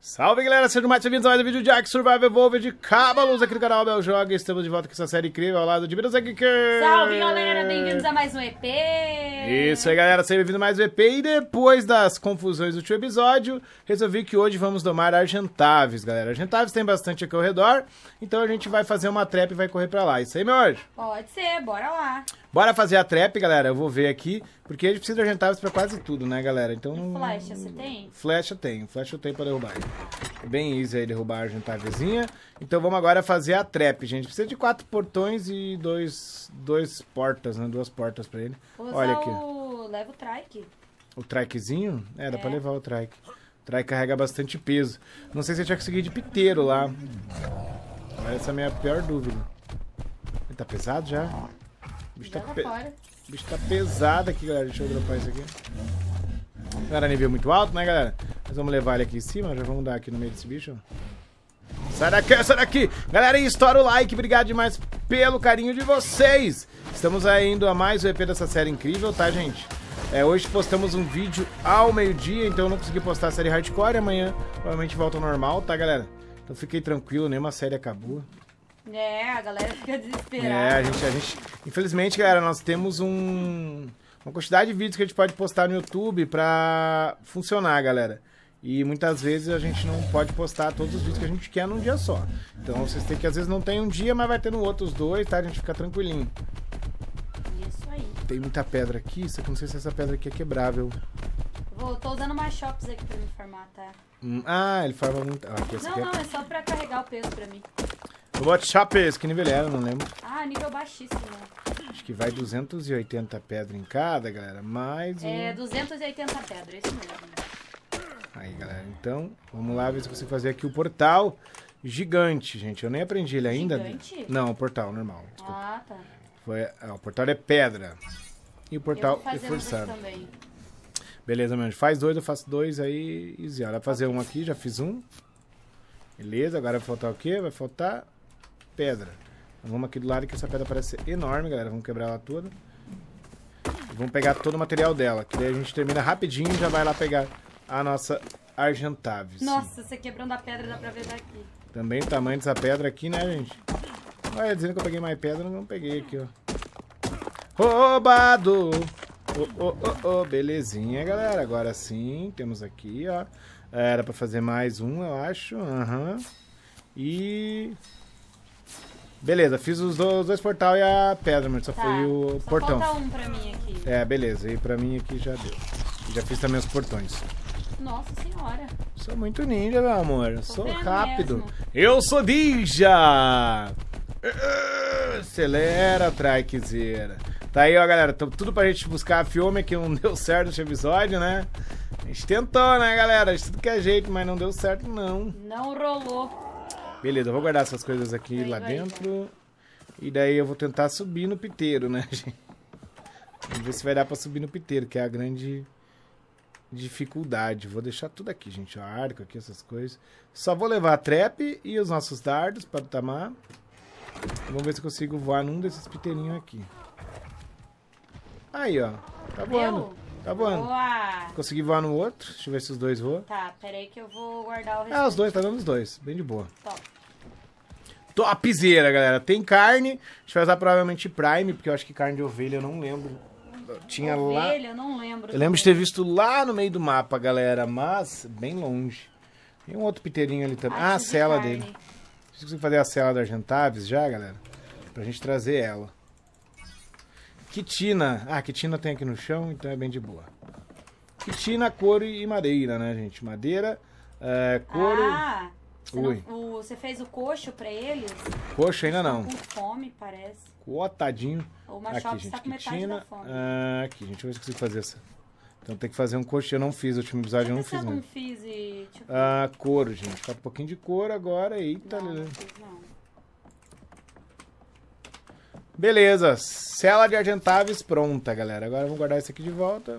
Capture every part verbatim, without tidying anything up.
Salve galera, sejam mais bem-vindos a mais um vídeo de Ark Survival Evolved Cabalus aqui no canal Bel Joga. Estamos de volta com essa série incrível ao lado de Miros aqui. Salve galera, bem-vindos a mais um E P. Isso aí galera, seja bem-vindo a mais um E P. E depois das confusões do último episódio, resolvi que hoje vamos domar Argentavis, galera. Argentavis tem bastante aqui ao redor, então a gente vai fazer uma trap e vai correr pra lá. Isso aí, meu anjo? Pode ser, bora lá. Bora fazer a trap, galera. Eu vou ver aqui, porque a gente precisa de Argentavis pra quase tudo, né, galera? Então. E flecha, você tem? Flecha tem, flecha eu tenho pra derrubar. É bem easy aí derrubar a Argentavizinha. Então vamos agora fazer a trap, gente. Precisa de quatro portões e dois, dois portas, né? Duas portas pra ele. Usa Olha aqui. O... Leva o trike. O trikezinho? É, dá É. pra levar o trike. O trike carrega bastante peso. Não sei se a gente vai conseguir de piteiro lá. Essa é a minha pior dúvida. Ele tá pesado já? O bicho tá, Joga pe... fora. o bicho tá pesado aqui, galera. Deixa eu dropar isso aqui. Não era nível muito alto, né, galera? Mas vamos levar ele aqui em cima. Já vamos dar aqui no meio desse bicho. Sai daqui, sai daqui! Galera, e estoura o like. Obrigado demais pelo carinho de vocês. Estamos aí indo a mais um E P dessa série incrível, tá, gente? É, hoje postamos um vídeo ao meio-dia, então eu não consegui postar a série hardcore. Amanhã provavelmente volta ao normal, tá, galera? Então fiquei tranquilo, nenhuma série acabou. É, a galera fica desesperada. É, a gente, a gente... Infelizmente, galera, nós temos um... uma quantidade de vídeos que a gente pode postar no YouTube pra funcionar, galera. E muitas vezes a gente não pode postar todos os vídeos que a gente quer num dia só. Então vocês têm que, às vezes, não tem um dia, mas vai ter no outro os dois, tá? A gente fica tranquilinho. Isso aí. Tem muita pedra aqui, só que eu não sei se essa pedra aqui é quebrável. Vou, tô usando mais shops aqui pra me formar, tá? Hum, ah, ele forma muito... Ah, aqui, essa Não, aqui é... não, é só pra carregar o peso pra mim. Robot Chapes, que nível ele era, não lembro. Ah, nível baixíssimo, né? Acho que vai duzentos e oitenta pedras em cada, galera. Mais um... É duzentos e oitenta pedras, isso mesmo. Aí, galera, então, vamos lá ver se eu consigo fazer aqui o portal gigante, gente. Eu nem aprendi ele ainda. Gigante? Não, o portal normal. Desculpa. Ah, tá. Foi, ah, o portal é pedra. E o Eu portal vou fazer um reforçado. também. Beleza, meu anjo. Faz dois, eu faço dois, aí easy. Ó, dá pra fazer um aqui, já fiz um. Beleza, agora vai faltar o quê? Vai faltar pedra. Então, vamos aqui do lado que essa pedra parece ser enorme, galera. Vamos quebrar ela toda. E vamos pegar todo o material dela, que daí a gente termina rapidinho e já vai lá pegar a nossa Argentavis. Nossa, você quebrando a pedra dá pra ver daqui. Também o tamanho dessa pedra aqui, né, gente? Olha, dizendo que eu peguei mais pedra, não peguei aqui, ó. Roubado! Oh, oh, oh, oh. Belezinha, galera. Agora sim, temos aqui, ó. Era pra fazer mais um, eu acho. Aham. Uhum. E... Beleza, fiz os dois, os dois portal e a pedra, mas só Tá, foi o só portão. falta um pra mim aqui. É, beleza. E pra mim aqui já deu. Já fiz também os portões. Nossa senhora. Sou muito ninja, meu amor. Eu sou vendo rápido. mesmo. Eu sou ninja! Acelera, trikezeira. Tá aí, ó, galera. Tô tudo pra gente buscar a Fiome, que não deu certo esse episódio, né? A gente tentou, né, galera? De tudo que é jeito, mas não deu certo, não. Não rolou. Beleza, eu vou guardar essas coisas aqui Vai, lá vai, dentro. E daí eu vou tentar subir no piteiro, né, gente? Vamos ver se vai dar pra subir no piteiro, que é a grande dificuldade. Vou deixar tudo aqui, gente. O arco aqui, essas coisas. Só vou levar a trap e os nossos dardos para tamar. Vamos ver se eu consigo voar num desses piteirinhos aqui. Aí, ó. Tá voando. Deu? Tá voando. Boa. Consegui voar no outro. Deixa eu ver se os dois voam. Tá, peraí que eu vou guardar o restante. Ah, os dois. Tá dando os dois. Bem de boa. Top. Topzera, galera. Tem carne. A gente vai usar provavelmente Prime, porque eu acho que carne de ovelha eu não lembro. Tinha lá... Ovelha, eu não lembro. Eu lembro de ter visto lá no meio do mapa, galera, mas bem longe. Tem um outro piteirinho ali também. Ah, a de cela carne. dele. Vocês conseguem fazer a cela da Argentavis já, galera? Pra gente trazer ela. Quitina. Ah, quitina tem aqui no chão, então é bem de boa. Quitina, couro e madeira, né, gente? Madeira, é, couro... Ah, você, Ui. não- o- você fez o coxo pra eles? Coxa ainda não. Com fome, parece. Cotadinho. O Aqui, Machop gente, está com metade quitina. da fome. Ah, aqui, gente, deixa eu ver se eu consigo fazer essa. Então tem que fazer um coxo. Eu não fiz, o último episódio eu não Deixa eu fiz ver se eu mesmo. não fiz e... Deixa eu ver. Ah, couro, gente. Falta um pouquinho de couro agora. Eita, não, Lelê. não fiz não. Beleza, cela de Argentavis pronta, galera. Agora vamos guardar isso aqui de volta.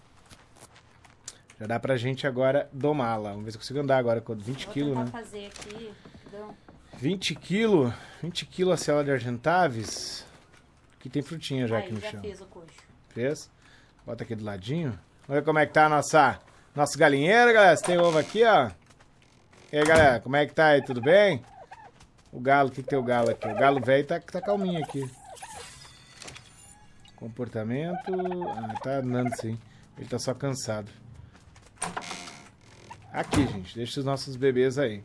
Já dá pra gente agora domá-la. Vamos ver se eu consigo andar agora com vinte quilos, Vou né? tentar fazer aqui, rapidão. vinte quilos? vinte quilos a cela de Argentavis. Aqui tem frutinha já Aí, aqui no já chão. fiz o coxo. Fez? Bota aqui do ladinho. Vamos ver como é que tá a nossa, nosso galinheiro, galera. Você tem ovo aqui, ó. E aí, galera, como é que tá aí? Tudo bem? O galo, o que, que tem o galo aqui? O galo velho tá, tá calminho aqui. Comportamento... Ah, tá andando sim. Ele tá só cansado. Aqui, gente. Deixa os nossos bebês aí.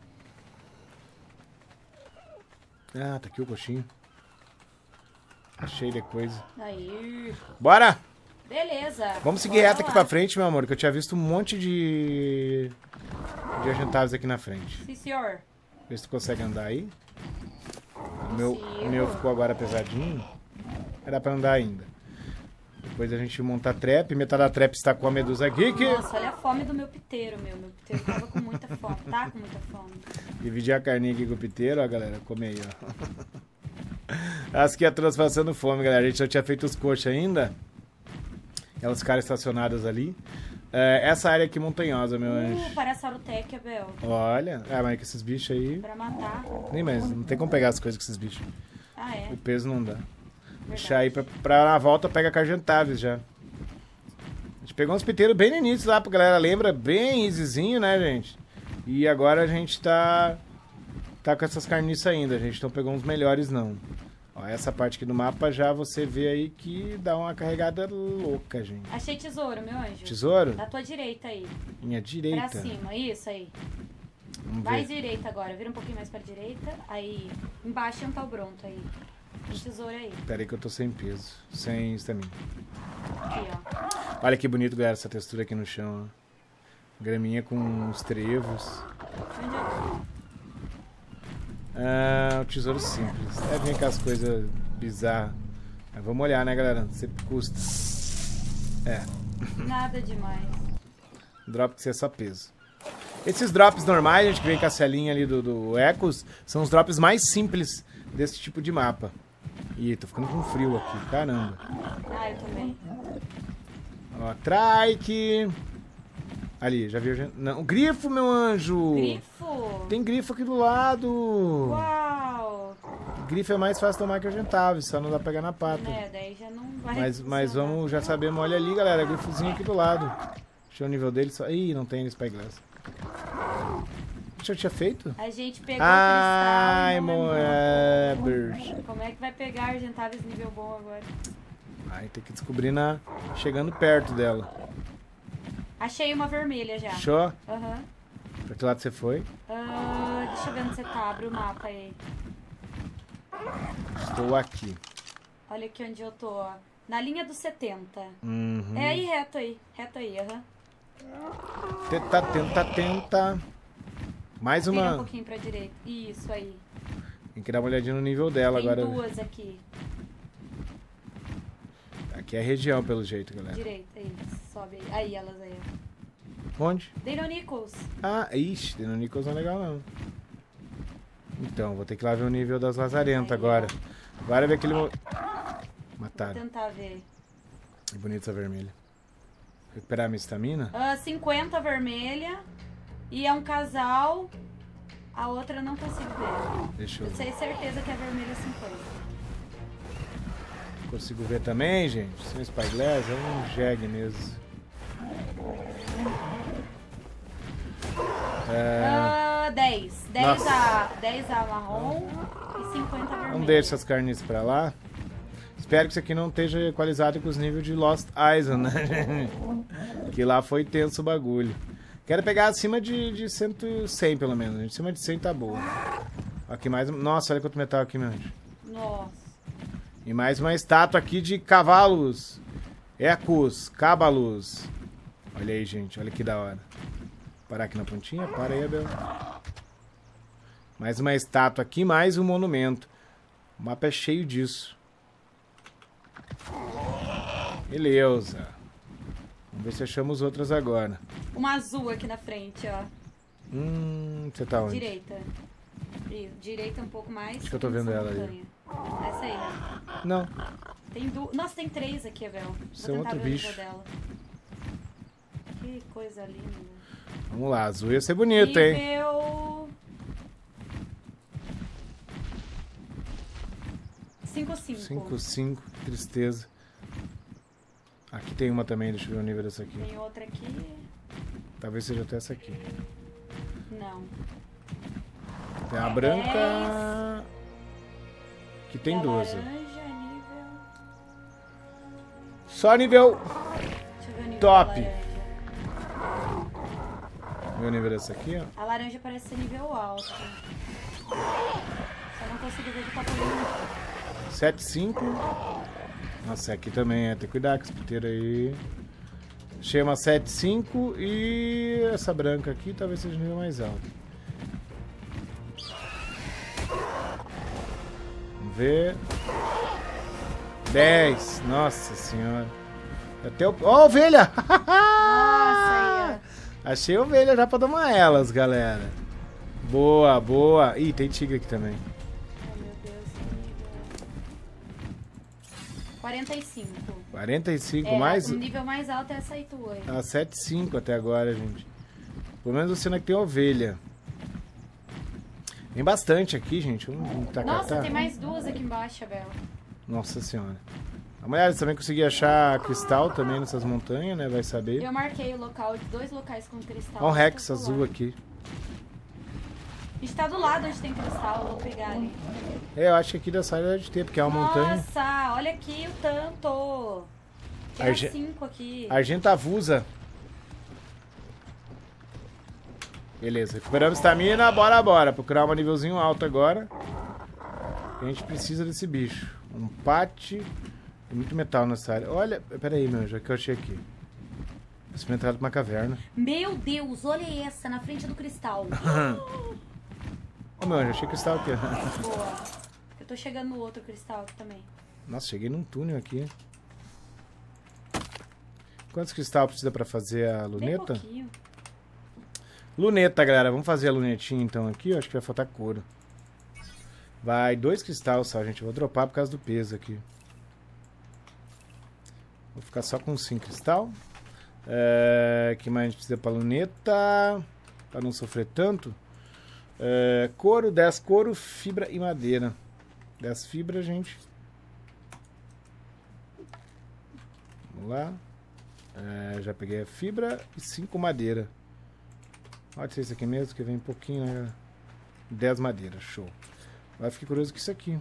Ah, tá aqui o coxinho. Tá cheio de coisa. Aí. Bora! Beleza. Vamos seguir Bora reto aqui lá. pra frente, meu amor, que eu tinha visto um monte de... de agentáveis aqui na frente. Sim, senhor. Vê se tu consegue andar aí. O meu, Consigo. o meu ficou agora pesadinho. Era pra andar ainda. Depois a gente monta a trap. Metade da trap está com a Medusa Geek. Nossa, olha a fome do meu piteiro, meu. Meu piteiro tava com muita fome. Tá com muita fome. Dividir a carninha aqui com o piteiro, ó, galera. Come aí, ó. As que todas passando fome, galera. A gente só tinha feito os coxos ainda. Elas ficaram estacionadas ali. É, essa área aqui montanhosa, meu anjo. Uh, parece Arutec, Abel. Olha. Ah, mas com esses bichos aí... Pra matar. Nem mais. Não tem como pegar as coisas com esses bichos. Ah, é? O peso não dá. Verdade. Deixar aí pra, pra na volta pega com a Argentavis já. A gente pegou uns piteiros bem no início lá, pra galera lembra, bem easyzinho, né, gente? E agora a gente tá tá com essas carniças ainda, a gente não pegou uns melhores não. Ó, essa parte aqui do mapa já você vê aí que dá uma carregada louca, gente. Achei tesouro, meu anjo. Tesouro? Da tua direita aí. Minha direita. Pra cima, isso aí. Vamos Mais ver. direita agora, vira um pouquinho mais pra direita. Aí, embaixo tem um tal bronto aí. Tem tesouro aí. Pera aí que eu tô sem peso, sem estamina. Aqui, ó. Olha que bonito, galera, essa textura aqui no chão, ó. Graminha com uns trevos. Onde é? Ah, o tesouro simples. É, vem com as coisas bizarras. Mas vamos olhar, né, galera? Sempre custa. É, Nada demais. drop que você é só peso. Esses drops normais, gente, que vem com a celinha ali do, do Ecos, são os drops mais simples desse tipo de mapa. Ih, tô ficando com frio aqui, caramba. Ah, eu também. Ó, trike. Ali, já viu? Não, grifo, meu anjo. Grifo? Tem grifo aqui do lado. Uau! Grifo é mais fácil tomar que argentável, só não dá pra pegar na pata. Né, daí já não vai Mas, mas funcionar. vamos, já sabemos, olha ali, galera, grifozinho aqui do lado. Deixa eu ver o nível dele só. Ih, não tem no Spyglass. Deixa eu tinha feito? A gente pegou Ai, o cristal. Moebers. Como é que vai pegar Argentavis nível bom agora? Ai, tem que descobrir na... chegando perto dela. Achei uma vermelha já. Show? Aham. Pra que lado você foi? Ah, deixa eu ver onde você tá. Abre o mapa aí. Estou aqui. Olha aqui onde eu tô, ó. Na linha dos setenta. Uhum. É aí, reto aí. Reto aí, aham. Tenta, tenta, tenta. Mais Vira um uma. pouquinho pra direita. Isso aí. Tem que dar uma olhadinha no nível dela Tem agora. duas aqui. Aqui é a região, pelo jeito, galera. Direita, isso. Sobe aí. Aí, elas aí. Onde? Deinonychus. Ah, ixi, Deinonychus não é legal, não. Então, vou ter que ir lá ver o nível das lazarentas Aí, agora. ó. Agora ver aquele... mo- Vou Mataram. tentar ver. Que bonita essa vermelha. Recuperar minha estamina? Ah, cinquenta vermelha. E é um casal. A outra eu não consigo ver. Deixa eu Eu ver. tenho certeza que a vermelha é cinquenta. Consigo ver também, gente? Sem Spyglass, é um jegue mesmo. É... Ah, dez. dez Nossa. a, dez a marrom e cinquenta vermelha. Vamos deixar essas carnes pra lá. Espero que isso aqui não esteja equalizado com os níveis de Lost Island, né? Que lá foi tenso o bagulho. Quero pegar acima de, de cento e cem, pelo menos. Acima de cem tá boa. Aqui mais... Nossa, olha quanto metal aqui, meu anjo. Nossa. E mais uma estátua aqui de cavalos. Ecos, cábalos. Olha aí, gente. Olha que da hora. Parar aqui na pontinha? Para aí, Abel. Mais uma estátua aqui, mais um monumento. O mapa é cheio disso. Beleza. Vamos ver se achamos outras agora. Uma azul aqui na frente, ó. Hum, você tá onde? Direita. Isso, direita um pouco mais. Acho que eu tô vendo ela aí. montanha. Essa aí, né? Não. Tem du... Nossa, tem três aqui, Abel. Isso é Vou outro tentar ver o bicho. nível dela. Que coisa linda. Vamos lá, azul ia ser bonito, hein? Nível... cinco cinco. cinco cinco, tristeza. Aqui tem uma também, deixa eu ver o nível dessa aqui. Tem outra aqui. Talvez seja até essa aqui. Não. Tem a branca... Aqui tem doze. Laranja, nível... Só nível... Deixa eu ver o nível Top. da laranja. Meu nível desse aqui, ó. A laranja parece ser nível alto. Só não consigo ver de papolinho. sete cinco. Nossa, aqui também é. Tem que cuidar com esse piteiro aí. Chama sete cinco e essa branca aqui talvez seja o nível mais alto. Vamos ver. dez. Nossa senhora. Até o... Ó, oh, ovelha! Nossa, aí, ó. Achei ovelha já pra domar elas, galera. Boa, boa. Ih, tem tigre aqui também. Ai, meu Deus, que nível. quarenta e cinco. quarenta e cinco É, mais? o nível mais alto é essa aí tua. Ah, sete cinco até agora, gente. Pelo menos o cena que tem ovelha. Tem bastante aqui, gente. Um tacatá. Nossa, tem mais duas aqui embaixo, Bela. Nossa senhora. A mulher também consegui achar cristal também nessas montanhas, né? Vai saber. Eu marquei o local, dois locais com cristal. Olha um Rex Tô azul lá. aqui. A gente tá do lado onde tem cristal, eu vou pegar ali. É, eu acho que aqui da saída deve ter, porque é uma montanha. Nossa, olha aqui o tanto. Tem Arge- cinco aqui. Argentavusa. Beleza, recuperamos estamina, bora, bora. Procurar um nívelzinho alto agora. A gente precisa desse bicho. Um pate. Tem muito metal nessa área. Olha, pera aí, meu, já que eu achei aqui. Esse foi entrado pra uma caverna. Meu Deus, olha essa, na frente do cristal. Ô, meu, já achei cristal aqui. Boa. Eu tô chegando no outro cristal aqui também. Nossa, cheguei num túnel aqui. Quantos cristais precisa pra fazer a Bem luneta? pouquinho. Luneta, galera. Vamos fazer a lunetinha então aqui. Eu acho que vai faltar couro. Vai dois cristais só, gente. Eu vou dropar por causa do peso aqui. Vou ficar só com cinco cristal. É, que mais a gente precisa pra luneta? Pra não sofrer tanto. É, couro, dez couro, fibra e madeira. dez fibras, gente. Vamos lá. É, já peguei a fibra e cinco madeira. Pode ser isso aqui mesmo, que vem um pouquinho, né? dez madeiras, show. Agora fiquei curioso com isso aqui.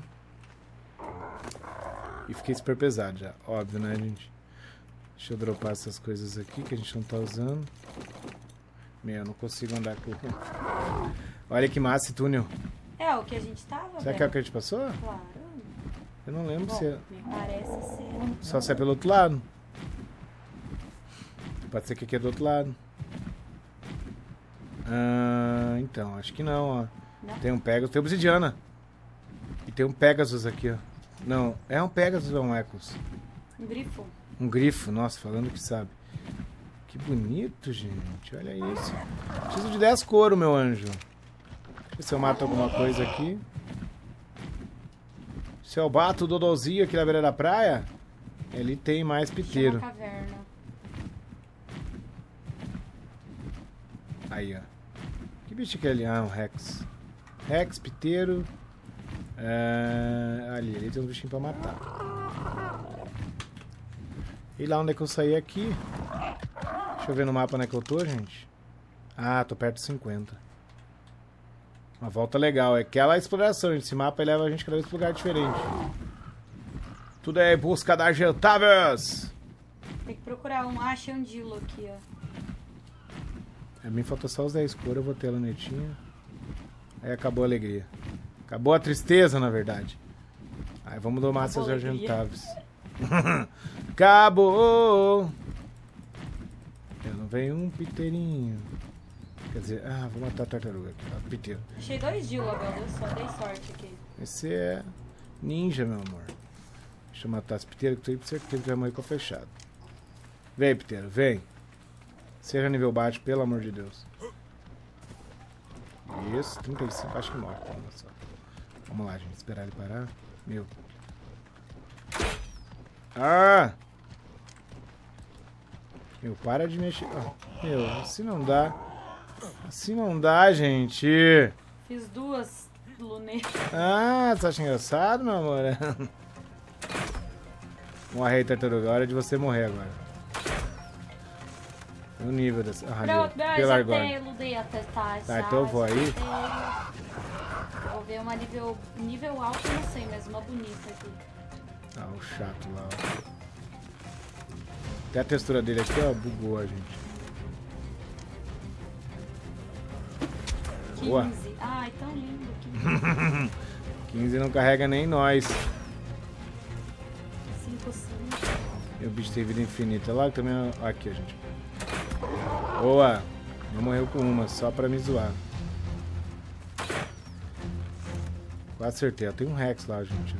E fiquei super pesado já, óbvio, né, gente? Deixa eu dropar essas coisas aqui que a gente não tá usando. Meu, eu não consigo andar com... Olha que massa esse túnel. É o que a gente tava, Será que é o que a gente passou? Claro. Eu não lembro Bom, se é... me parece ser. Só se é pelo outro lado. Pode ser que aqui é do outro lado. Ah, então, acho que não, ó. Não? Tem um Pegasus, tem obsidiana. E tem um Pegasus aqui, ó. Não, é um Pegasus ou um Ecos? Um grifo. Um grifo, nossa, falando que sabe. Que bonito, gente. Olha isso. Preciso de dez couro, meu anjo. Deixa eu ver se eu mato alguma coisa aqui. Se eu bato o Dodôzinho aqui na beira da praia, ele tem mais piteiro. Chama caverna. Aí, ó. Que bicho que é ali? Ah, um Rex. Rex, piteiro. É... Ali, ali tem um bichinho pra matar. E lá onde é que eu saí aqui? Deixa eu ver no mapa onde é que eu tô, gente. Ah, tô perto de cinquenta. Uma volta legal. É aquela exploração, gente. Esse mapa leva a gente cada vez pra um lugar diferente. Tudo é em busca da Argentáveis. Tem que procurar um. Ah, achei um Dilo aqui, ó. A mim falta só os dez cores, eu vou ter a lunetinha. Aí acabou a alegria. Acabou a tristeza, na verdade. Aí vamos domar essas Acabou a alegria. Argentáveis. Acabou! Eu não venho um piteirinho. Quer dizer, ah, vou matar a tartaruga aqui, ó, piteiro. Achei dois Dilo, Abel. Deu só, dei sorte aqui. Esse é ninja, meu amor. Deixa eu matar esse piteiro que eu tenho certeza que vai morrer com a fechada. Vem, piteiro, vem. Seja nível baixo, pelo amor de Deus. Isso, trinta e cinco, acho que morre. Olha só. Vamos lá, gente, esperar ele parar. Meu. Ah! Meu, para de mexer. Ah, meu, assim não dá. Assim não dá, gente. Fiz duas lunetas. Ah, você acha engraçado, meu amor? Morre aí, tartaruga. Hora de você morrer agora. O nível dessa. Ah, Pronto, ali, eu já agora. tenho Ludeia testar. Tá, então eu vou aí. Vou ver uma nível, nível alto, eu não sei, mas uma bonita aqui. Ah, o chato lá, ó. Até a textura dele aqui, ó, bugou a gente. Boa. quinze. Ai, tão lindo. quinze. quinze não carrega nem nós. cinco, cinco. E o bicho tem vida infinita. Lá também. Ó, aqui, ó, gente. Boa. Não morreu com uma, só pra me zoar. Quase acertei. Tem um Rex lá, gente.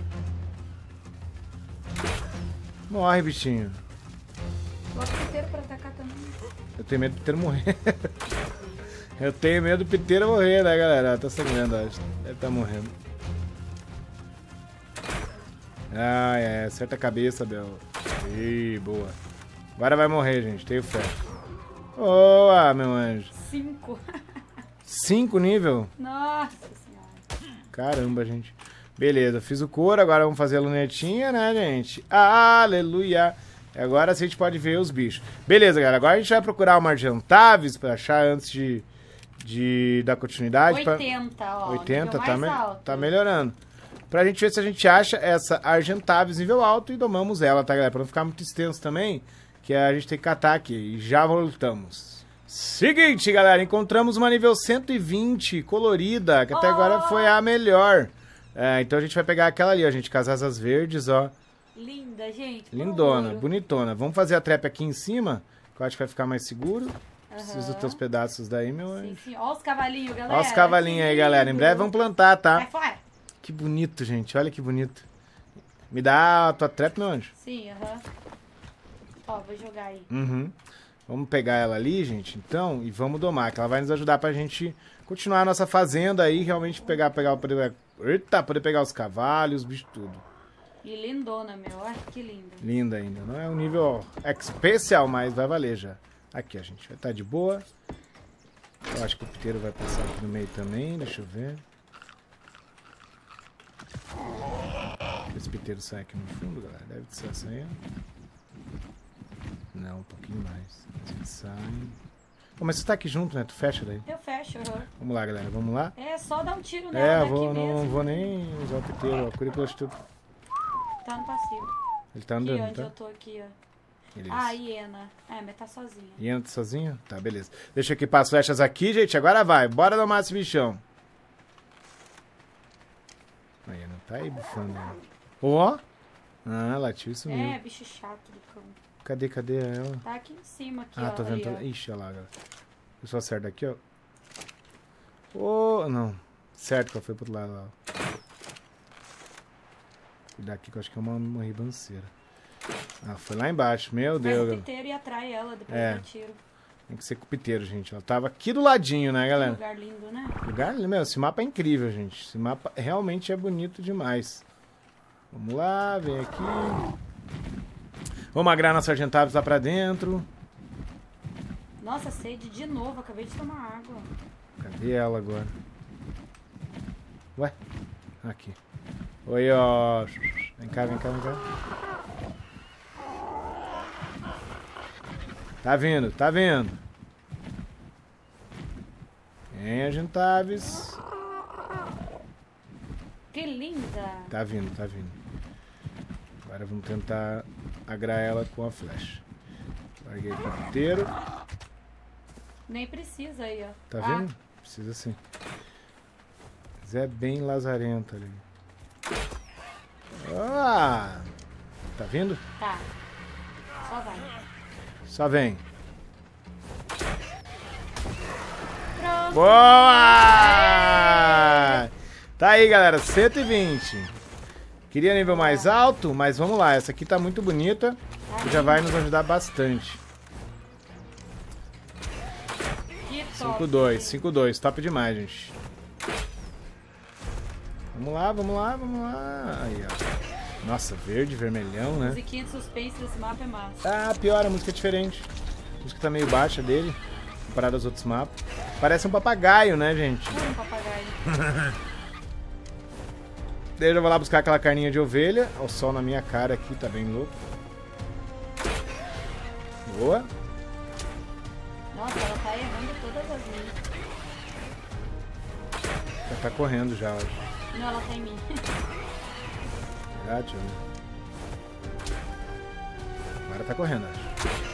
Morre, bichinho. Bota o piteiro pra atacar também. Eu tenho medo do piteiro morrer. Eu tenho medo do piteiro morrer, né, galera? Tá sangrando, acho. Deve tá morrendo. Ah, é. Acerta a cabeça, Bel. Ih, boa. Agora vai morrer, gente. Tenho fé. Boa, meu anjo. cinco. Cinco nível? Nossa senhora. Caramba, gente. Beleza, fiz o couro. Agora vamos fazer a lunetinha, né, gente? Aleluia. Agora a gente pode ver os bichos. Beleza, galera. Agora a gente vai procurar uma Argentavis pra achar antes de, de dar continuidade. oitenta, pra... ó. oitenta, tá, me... alto. tá melhorando. Pra gente ver se a gente acha essa Argentavis nível alto e domamos ela, tá, galera? Pra não ficar muito extenso também, que a gente tem que catar aqui. E já voltamos. Seguinte, galera. Encontramos uma nível cento e vinte colorida, que até Oh! agora foi a melhor. É, então a gente vai pegar aquela ali, ó, gente, com as asas verdes, ó. Linda, gente. Lindona, puro. bonitona. Vamos fazer a trap aqui em cima, que eu acho que vai ficar mais seguro. Aham. Preciso dos teus pedaços daí, meu Sim, anjo. sim. Ó os cavalinhos, galera. Olha os cavalinhos Que aí, galera. Em lindo. breve vamos plantar, Sai tá? fora. Que bonito, gente. Olha que bonito. Me dá a tua trap, meu anjo. Sim, aham. Ó, vou jogar aí. Uhum. Vamos pegar ela ali, gente, então, e vamos domar, que ela vai nos ajudar pra gente continuar a nossa fazenda aí, realmente pegar, pegar, poder, eita, poder pegar os cavalos, os bichos, tudo. E lindona, meu. Ai, que linda. Linda ainda. Não é um nível especial, mas vai valer já. Aqui, a gente vai estar de boa. Eu acho que o piteiro vai passar aqui no meio também, deixa eu ver. Esse piteiro sai aqui no fundo, galera. Deve estar saindo. Não, um pouquinho mais. Ele sai. Pô, mas você tá aqui junto, né? Tu fecha daí. Eu fecho, aham. Vamos lá, galera. Vamos lá. É, só dar um tiro É, nela eu daqui vou, não mesmo. vou nem usar o piteiro. Ó. Currículo de tudo. Tá no passivo. Ele tá Aqui, andando, onde tá? eu tô aqui, ó. Beleza. Ah, hiena. É, mas tá sozinha. E entra sozinho? Tá, beleza. Deixa eu equipar as flechas aqui, gente. Agora vai. Bora domar esse bichão. Aí, não tá aí bufando. Né? Ó. Ah, latiu e sumiu. É, bicho chato do cão. Cadê, cadê ela? Tá aqui em cima, aqui, Ah, ó. tô vendo. ali, Tô... ó. Ixi, olha lá, galera. Eu só acerto aqui, ó. Ô, não. Certo que ela foi pro outro lado lá. Ó. Cuidar aqui que eu acho que é uma, uma ribanceira. Ah, foi lá embaixo. Meu Mas Deus, o galera. piteiro e atrai ela, depois É. eu tiro. Tem que ser com o piteiro, gente. Ela tava aqui do ladinho, né, Que galera? lugar lindo, né? Lugar, meu, esse mapa é incrível, gente. Esse mapa realmente é bonito demais. Vamos lá, vem aqui. Vamos agrar nossa Argentavis lá pra dentro. Nossa, sede de novo. Acabei de tomar água. Cadê ela agora? Ué? Aqui. Oi, ó. Vem cá, vem cá, vem cá. Tá vindo, tá vindo. Vem, Argentavis. Que linda. Tá vindo, tá vindo. Agora vamos tentar agrar ela com a flecha. Larguei aqui o inteiro. Nem precisa aí, ó. Tá Ah, vendo? Precisa sim. Zé bem lazarento ali. Ah! Tá vindo? Tá. Só vai. Só vem. Pronto. Boa! Tá aí, galera. cento e vinte. Queria nível mais alto, mas vamos lá. Essa aqui tá muito bonita. Tá E já vai nos ajudar bastante. Que top. cinco dois, cinco dois. Top demais, gente. Vamos lá, vamos lá, vamos lá. Aí, ó. Nossa, verde, vermelhão, né? Musiquinha de suspense desse mapa é massa. Ah, pior, a música é diferente. A música tá meio baixa dele, comparado aos outros mapas. Parece um papagaio, né, gente? Pura um papagaio. Daí eu já vou lá buscar aquela carninha de ovelha. O sol na minha cara aqui, tá bem louco. Boa. Ela tá correndo já, eu acho. Não, ela tá em mim. Ah, deixa eu ver. Agora tá correndo, acho.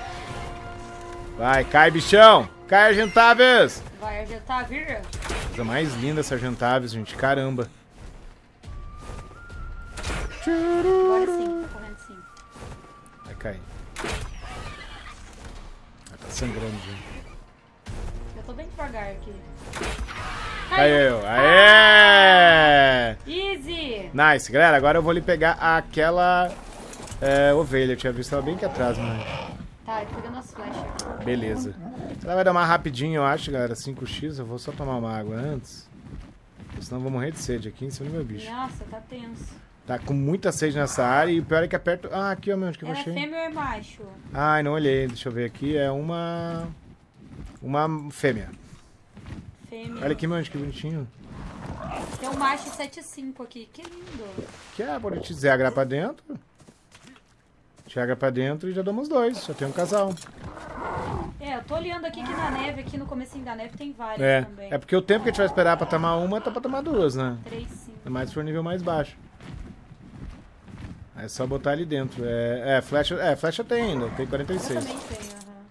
Vai, cai, bichão! Cai, Argentavis! Vai, Argentavis. Coisa mais linda essa Argentavis, gente. Caramba. Agora sim, tá correndo sim. Vai cair. Ela tá sangrando, gente. Eu tô bem devagar aqui. Caiu! Aê! Easy! Nice, galera. Agora eu vou lhe pegar aquela é, ovelha. Eu tinha visto ela bem aqui atrás, mano. Tá, eu tô pegando as flechas. Beleza. Ela vai dar uma rapidinho, eu acho, galera. cinco x. Eu vou só tomar uma água antes. Senão eu vou morrer de sede aqui em cima do meu bicho. Nossa, tá tenso. Tá com muita sede nessa área e o pior é que é perto... Ah, aqui, ó, meu, onde que eu Ela é achei? fêmea ou é macho? Ai, não olhei. Deixa eu ver aqui. É uma... Uma fêmea. Fêmea. Olha aqui, meu, que bonitinho. Tem um macho sete cinco aqui. Que lindo. Que é, pode te zegra pra dentro. Chega pra dentro e já damos dois. Já tem um casal. É, eu tô olhando aqui que na neve, aqui no comecinho da neve tem vários É, também. é porque o tempo que a gente vai esperar pra tomar uma, tá pra tomar duas, né? três, cinco. É mais se for nível mais baixo. Aí é só botar ali dentro. É, é, flecha, é, flecha tem ainda, tem quarenta e Eu seis. também tenho, aham.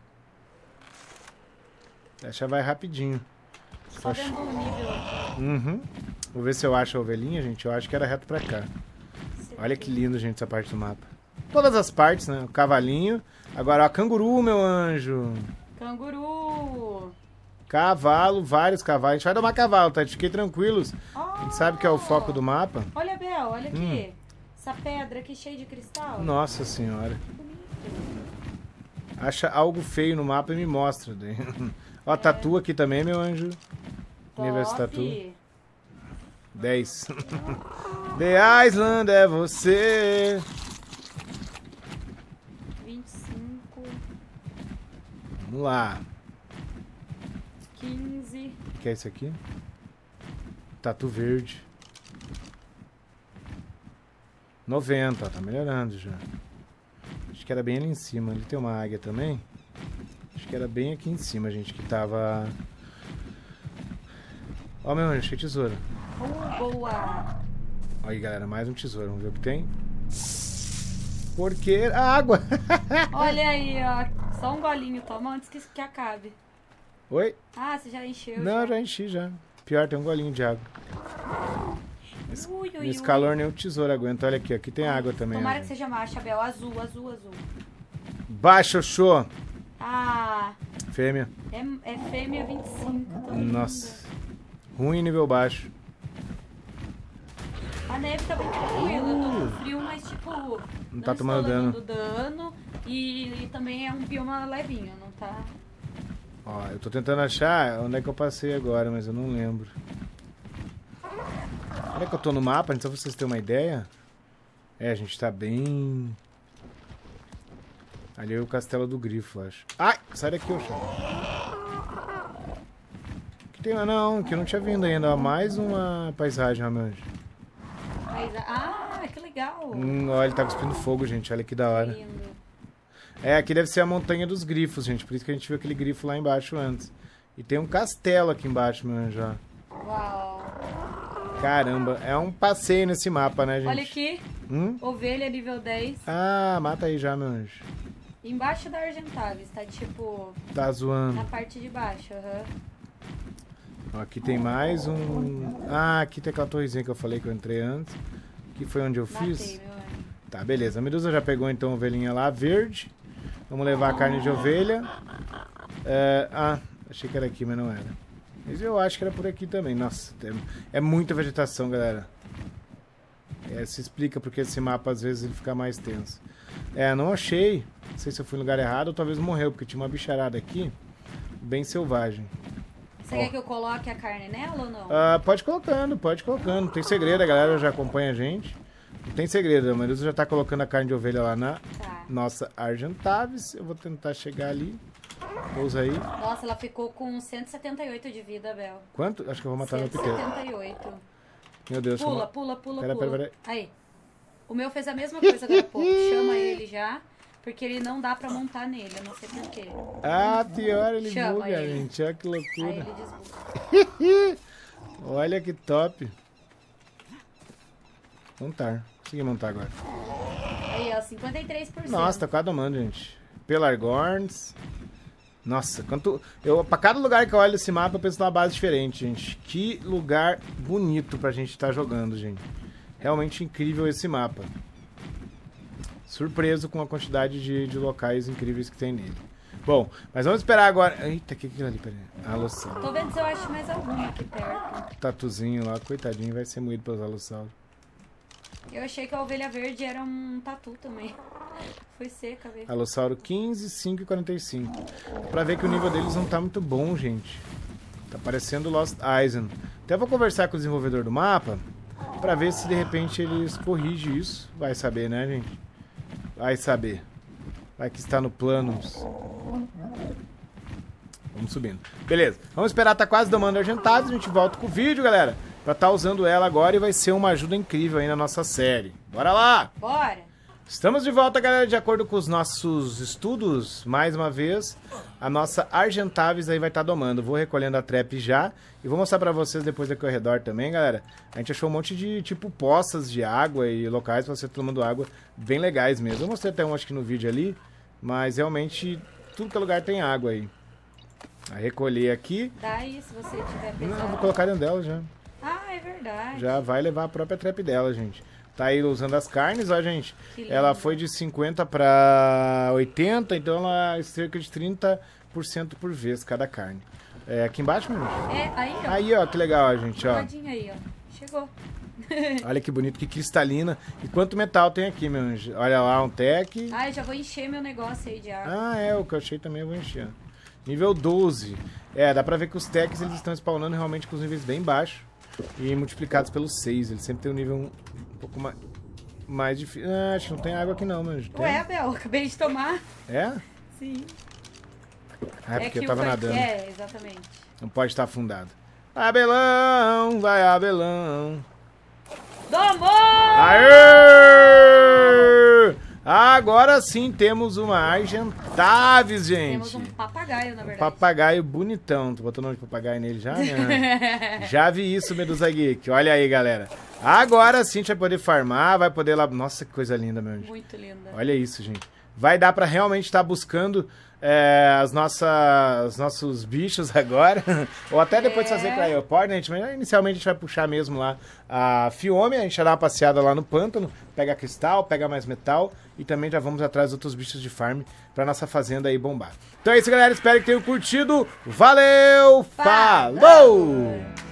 Flecha vai rapidinho. Só vendo o nível aqui. Uhum. Vou ver se eu acho a ovelhinha, gente. Eu acho que era reto pra cá. Olha que lindo, gente, essa parte do mapa. Todas as partes, né? O cavalinho. Agora, ó, canguru, meu anjo. Canguru! Cavalo, vários cavalos. A gente vai domar cavalo, tá? Fiquem tranquilos. Oh, A gente sabe que é o foco do mapa. Olha, Bel, olha aqui. Hum. Essa pedra aqui cheia de cristal. Nossa senhora. Que bonito. Acha algo feio no mapa e me mostra. Ó, tatu aqui também, meu anjo. Nível esse tatu. dez. The Island é você. vinte e cinco. Vamos lá. quinze. O que é isso aqui? Tatu verde. noventa, ó, tá melhorando já. Acho que era bem ali em cima. Ali tem uma águia também. Acho que era bem aqui em cima, gente, que tava... Ó, meu anjo, achei tesoura. Oh, boa! Aí, galera, mais um tesouro. Vamos ver o que tem. Porque... A água! Olha aí, ó. Só um golinho, toma antes que, que acabe. Oi? Ah, você já encheu? Não, já enchi já. Pior, tem um golinho de água. Nesse, Ui, ui, nesse ui. calor nem o tesouro aguenta. Olha aqui, aqui tem água também. Tomara ó, que gente. seja macho, Bel. Azul, azul, azul. Baixa, show! Ah, Fêmea. é, é fêmea vinte e cinco. Tô Nossa. Ruim nível baixo. A neve tá bem tranquila, eu tô com frio, mas tipo... Não, tá estou tomando dano. levando dano. E, e também é um bioma levinho, não tá... Ó, eu tô tentando achar onde é que eu passei agora, mas eu não lembro. Olha que eu tô no mapa, só pra vocês terem uma ideia. É, a gente tá bem... Ali é o Castelo do Grifo, acho. Ai, sai daqui, Oxê. Que tem lá não, que eu não tinha vindo ainda. Ó, mais uma paisagem, ó, meu anjo. Mas, ah, que legal. Hum, ó, ele tá cuspindo fogo, gente. Olha que da hora. Lindo. É, aqui deve ser a Montanha dos Grifos, gente. Por isso que a gente viu aquele grifo lá embaixo antes. E tem um castelo aqui embaixo, meu anjo, ó. Uau. Caramba, é um passeio nesse mapa, né, gente? Olha aqui, Hum? ovelha nível dez. Ah, mata aí já, meu anjo. Embaixo da Argentavis, tá tipo Tá na zoando. parte de baixo, aham. Ó, aqui tem mais um... Ah, aqui tem aquela torrezinha que eu falei que eu entrei antes. Que foi onde eu Matei, fiz. meu anjo. Tá, beleza. A Medusa já pegou então a ovelhinha lá, verde. Vamos levar a carne de ovelha. É, ah, achei que era aqui, mas não era. Mas eu acho que era por aqui também. Nossa, é, é muita vegetação, galera. É, se explica porque esse mapa às vezes ele fica mais tenso. É, não achei. Não sei se eu fui no lugar errado ou talvez morreu, porque tinha uma bicharada aqui, bem selvagem. Você Ó. quer que eu coloque a carne nela ou não? Ah, pode colocando, pode colocando. Não tem segredo, a galera já acompanha a gente. Não tem segredo, a Medusa já tá colocando a carne de ovelha lá na Tá. nossa Argentavis. Eu vou tentar chegar ali. Pousa aí. Nossa, ela ficou com cento e setenta e oito de vida, Bel. Quanto? Acho que eu vou matar meu pequeno. cento e setenta e oito. Meu Deus. Pula, como- pula, pula, Pera, pula. pera, pera. Aí. O meu fez a mesma coisa agora há pouco. Chama ele já, porque ele não dá pra montar nele, eu não sei porquê. Ah, pior, ele Chama buga, ele. gente. Olha que Aí loucura. ele desbuga. Olha que top. Montar. Consegui montar agora. Aí, ó, cinquenta e três por cento. Nossa, tá quase domando, gente. Pelargorns. Nossa, quanto... Eu, pra cada lugar que eu olho esse mapa, eu penso numa base diferente, gente. Que lugar bonito pra gente estar jogando, gente. Realmente incrível esse mapa. Surpreso com a quantidade de, de locais incríveis que tem nele. Bom, mas vamos esperar agora... Eita, o que é aquilo ali? Peraí. Alossauro. Tô vendo se eu acho mais alguma aqui perto. Tatuzinho lá, coitadinho, vai ser moído pelos alossauros. Eu achei que a ovelha verde era um tatu também. Foi seca, velho. Alossauro quinze, cinco e quarenta e cinco. Pra ver que o nível deles não tá muito bom, gente. Tá parecendo Lost Eisen. Até vou conversar com o desenvolvedor do mapa pra ver se de repente eles corrigem isso. Vai saber, né, gente? Vai saber. Vai que está no planos. Vamos subindo. Beleza. Vamos esperar, tá quase domando argentados. A gente volta com o vídeo, galera. Pra tá usando ela agora e vai ser uma ajuda incrível aí na nossa série. Bora lá! Bora! Estamos de volta, galera, de acordo com os nossos estudos, mais uma vez, a nossa Argentavis aí vai estar tá domando. Vou recolhendo a trap já e vou mostrar pra vocês depois aqui ao redor também, galera. A gente achou um monte de, tipo, poças de água e locais pra você tomando água bem legais mesmo. Eu mostrei até um, acho que no vídeo ali, mas realmente tudo que é lugar tem água aí. Vai recolher aqui. Daí, se você tiver pesado. Não, vou colocar dentro dela já. Ah, é verdade. Já vai levar a própria trap dela, gente. Tá aí usando as carnes, ó, gente. Ela foi de cinquenta para oitenta, então ela é cerca de trinta por cento por vez cada carne. É aqui embaixo, meu gente? É, aí, ó. Aí, ó, que legal, ó, gente, ó. Aí, ó. Chegou. Olha que bonito, que cristalina. E quanto metal tem aqui, meu anjo? Olha lá, um tech. Ah, eu já vou encher meu negócio aí de água. Ah, é, o que eu achei também eu vou encher. Nível doze. É, dá pra ver que os techs, eles estão spawnando realmente com os níveis bem baixos. E multiplicados pelo seis. Ele sempre tem um nível um, um pouco mais, mais difícil. Ah, acho que não tem água aqui não, meu. Tem? Ué, Bel, acabei de tomar. É? Sim. Ah, é porque é eu tava foi... nadando. É, exatamente. Não pode estar afundado. Abelão, vai Abelão. Domou! Aê! Agora sim temos uma Argentavis, gente. Temos um papagaio, na verdade. Um papagaio bonitão. Tu botou o nome de papagaio nele já? Né? Já vi isso, Medusa Geek. Olha aí, galera. Agora sim a gente vai poder farmar, vai poder lá... Nossa, que coisa linda, meu anjo. Muito linda. Olha isso, gente. Vai dar pra realmente estar buscando é, as nossas, os nossos bichos agora. Ou até depois de É. fazer Cryopod, né? A gente, mas inicialmente a gente vai puxar mesmo lá a Fiome. A gente vai dar uma passeada lá no pântano. Pega cristal, pega mais metal. E também já vamos atrás dos outros bichos de farm pra nossa fazenda aí bombar. Então é isso, galera. Espero que tenham curtido. Valeu! Falou!